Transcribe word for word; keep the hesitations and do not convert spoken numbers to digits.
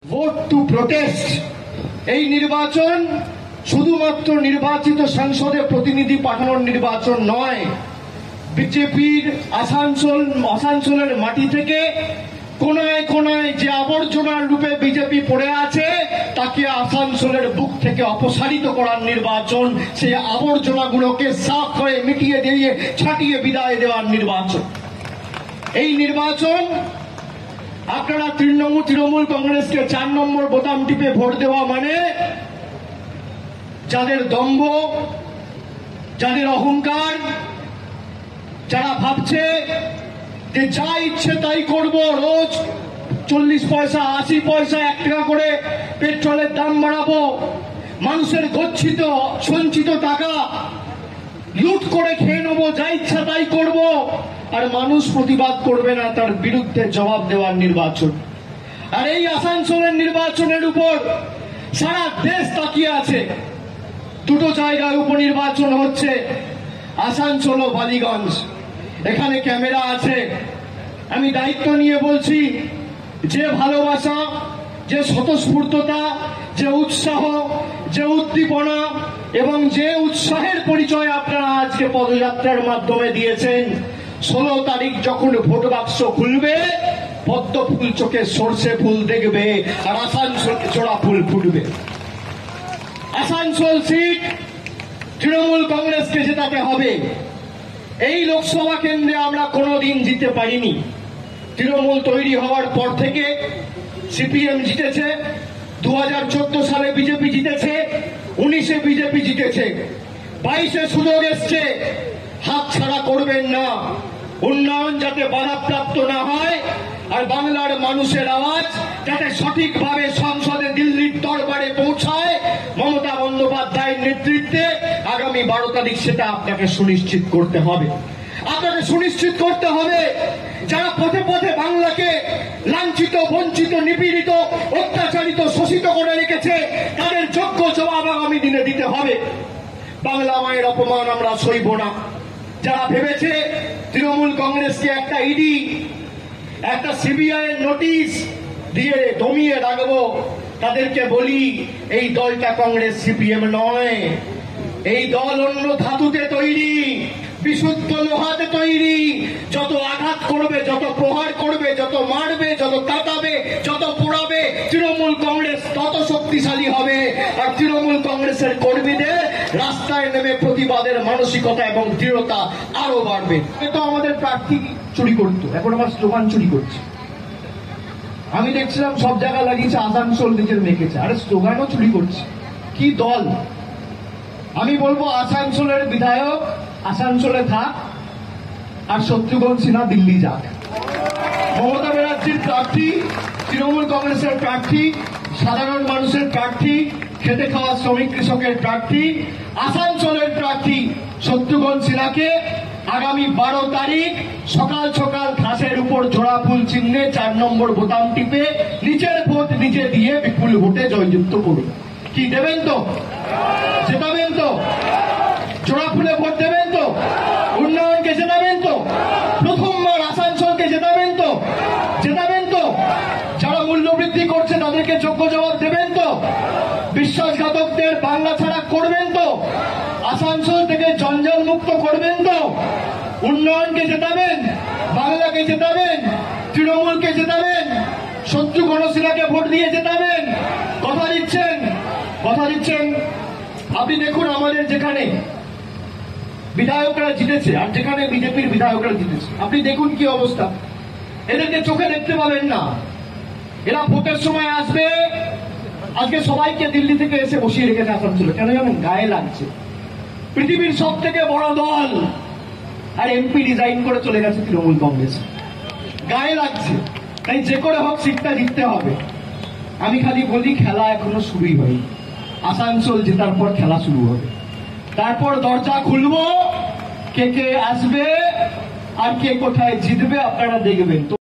Vote two protest. এই নির্বাচন শুধুমাত্র নির্বাচিত সংসদে প্রতিনিধি পাঠানোর নির্বাচন নয়, বিজেপির আসানসোল আসানসোলের মাটি থেকে কোনায় কোনায় যে আবর্জনার রূপে বিজেপি পড়ে আছে তাকে আসানসোলের বুক থেকে অপসারিত করার নির্বাচন, সেই আবর্জনাগুলোকে সাফ হয়ে মিটিয়ে দিয়ে ছাটিয়ে বিদায় দেওয়ার নির্বাচন। এই নির্বাচন আপনারা তৃণমূল তৃণমূল কংগ্রেসকে চার নম্বর বোতাম টিপে ভোট দেওয়া মানে যাদের দম্ভ, যাদের অহংকার, যারা ভাবছে যে যা ইচ্ছে তাই করব, রোজ চল্লিশ পয়সা আশি পয়সা এক টাকা করে পেট্রোলের দাম বাড়াবো, মানুষের গচ্ছিত সঞ্চিত টাকা লুট করে খেয়ে নেবো, যা ইচ্ছা তাই করব, আর মানুষ প্রতিবাদ করবে না, তার বিরুদ্ধে জবাব দেওয়ার নির্বাচন। আর এই আসানসোলের নির্বাচনের উপর সারা দেশ তাকিয়ে আছে। দুটো জায়গায় উপনির্বাচন হচ্ছে, আসানসোল ও বালিগঞ্জ। এখানে ক্যামেরা আছে। আমি দায়িত্ব নিয়ে বলছি, যে ভালোবাসা, যে স্বতঃস্ফূর্ততা, যে উৎসাহ, যে উদ্দীপনা এবং যে উৎসাহের পরিচয় আপনারা আজকে পদযাত্রার মাধ্যমে দিয়েছেন, ষোলো তারিখ যখন ভোট বাক্স খুলবে পদ্ম ফুল চোখে সর্ষে ফুল দেখবে আর আসানসোলে জোড়া ফুল ফুটবে। আসানসোল সিট তৃণমূল কংগ্রেসকে জেতাতে হবে। এই লোকসভা কেন্দ্রে আমরা কোনোদিন জিততে পারিনি। তৃণমূল তৈরি হওয়ার পর থেকে সিপিএম জিতেছে, দু হাজার চোদ্দ সালে বিজেপি জিতেছে, উনিশে বিজেপি জিতেছে, বাইশে সুযোগ এসছে। হাত ছাড়া করবেন না। উন্নয়ন যাতে বাধাপ্রাপ্ত না হয় আর বাংলার মানুষের আওয়াজ যাতে সঠিকভাবে সংসদে দিল্লির দরবারে পৌঁছায়, মমতা বন্দ্যোপাধ্যায়ের নেতৃত্বে আগামী বারো তারিখ সেটা আপনাকে সুনিশ্চিত করতে হবে। আপনাকে সুনিশ্চিত করতে হবে যারা পথে পথে বাংলাকে লাঞ্ছিত, বঞ্চিত, নিপীড়িত, অত্যাচারিত, শোষিত করে রেখেছে, তাদের যোগ্য জবাব আগামী দিনে দিতে হবে। বাংলা মায়ের অপমান আমরা সইব না। যারা ভেবেছে তৃণমূল কংগ্রেসকে একটা ইডি, একটা সিবিআই এর নোটিশ দিয়ে দমিয়ে রাখবো, তাদেরকে বলি এই দলটা কংগ্রেস সিপিএম নয়। এই দল অন্য ধাতুতে তৈরি, বিশুদ্ধ লোহাতে তৈরি। যত আঘাত করবে, যত প্রহার করবে, যত মারবে, যত কাটাবে, যত পোড়াবে, তৃণমূল কংগ্রেস তত শক্তিশালী হবে। আর তৃণমূল কংগ্রেসের কর্মীদের রাস্তায় নেমে প্রতিবাদের মানসিকতা এবং দৃঢ়তা আরো বাড়বে। তো আমাদের প্রার্থী চুরি করতো, এখন আমার স্লোগান চুরি করছে। আমি দেখছিলাম সব জায়গা লাগিয়েছে আসানসোল নিজের মেখেছে, আরে স্লোগানও চুরি করছে। কি দল! আমি বলবো আসানসোলের বিধায়ক আসানসোলে থাক আর শত্রুঘ্ন সিনহা দিল্লি যাক। মমতা ব্যানার্জির প্রার্থী, তৃণমূল কংগ্রেসের প্রার্থী, সাধারণ মানুষের প্রার্থী, খেটে খাওয়া শ্রমিক কৃষকের প্রার্থী, আসানসোলের প্রার্থী শত্রুঘ্ন সিনহাকে আগামী বারো তারিখ সকাল সকাল ঘাসের উপর জোড়া ফুল চিহ্নে চার নম্বর বোতাম টিপে নিচের ভোট নিজে দিয়ে বিপুল ভোটে জয়যুক্ত করুন। কি দেবেন তো? জেতাবেন তো? জোড়া ফুলে ভোট দেবেন তো? উন্নয়নকে জেতাবেন তো? প্রথমবার আসানসোলকে জেতাবেন তো? জেতাবেন তো? যারা মূল্যবৃদ্ধি করছে তাদেরকে যোগ্য জবাব দেবেন তো? বিশ্বাসঘাতকদের বাংলা ছাড়া করবেন তো? আসানসোল থেকে জঞ্জাল মুক্ত করবেন তো? উন্নয়নকে জেতাবেন, বাংলাকে জেতাবেন, তৃণমূলকে জেতাবেন, শত্রুঘ্ন সিনহাকে ভোট দিয়ে জেতাবেন। কথা দিচ্ছেন? কথা দিচ্ছেন? আপনি দেখুন আমাদের যেখানে বিধায়করা জিতেছে আর যেখানে বিজেপির বিধায়করা জিতেছে, আপনি দেখুন কি অবস্থা। এদেরকে চোখে দেখতে পাবেন না। এরা ভোটের সময় আসবে, আজকে সবাইকে দিল্লি থেকে এসে বসিয়ে রেখেছে আসানসোলে। কেন জানেন? গায়ে লাগছে। পৃথিবীর সব থেকে বড় দল আর এমপি রিজাইন করে চলে গেছে তৃণমূল কংগ্রেস। গায়ে লাগছে, তাই যে করে হোক সিটটা জিততে হবে। আমি খালি বলি খেলা এখনো শুরুই হয়নি। আসানসোল জেতার পর খেলা শুরু হবে, তারপর দরজা খুলবো, কে কে আসবে আর কে কোথায় জিতবে আপনারা দেখবেন। তো